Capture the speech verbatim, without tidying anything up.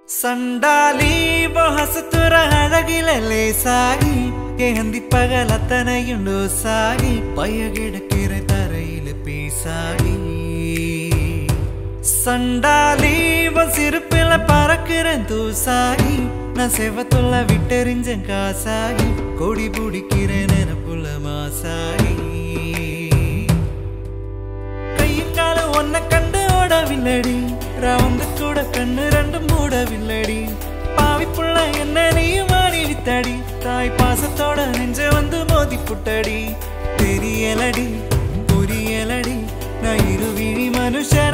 சண்டாலி பஹசத்துர அழகிலே சாகி ஏந்தி பகலத்தனையுண்டு சாகி பயகிடக்கிற தரையில பீசாகி சண்டாலி சிறுப்பில பறக்கிறேன் தூசாகி நான் செவத்துள்ள விட்டெறிஞ்சேன் காசாகி கொடி பிடிக்கிறேன் நெனப்புல மாசாகி கையும் காலம் ஒன்ன கண்டு ஓடவில்லடி ரவுந்து கூட கண்ணு ரெண்டு மூடவில்லடி பாவி புள்ள என்ன நீயும் ஆடி வித்தடி தாய் பாசத்தோட நெஞ்ச வந்து மோதி புட்டடி தெரியலடி புரியலடி நான் இருவிழி மனுஷ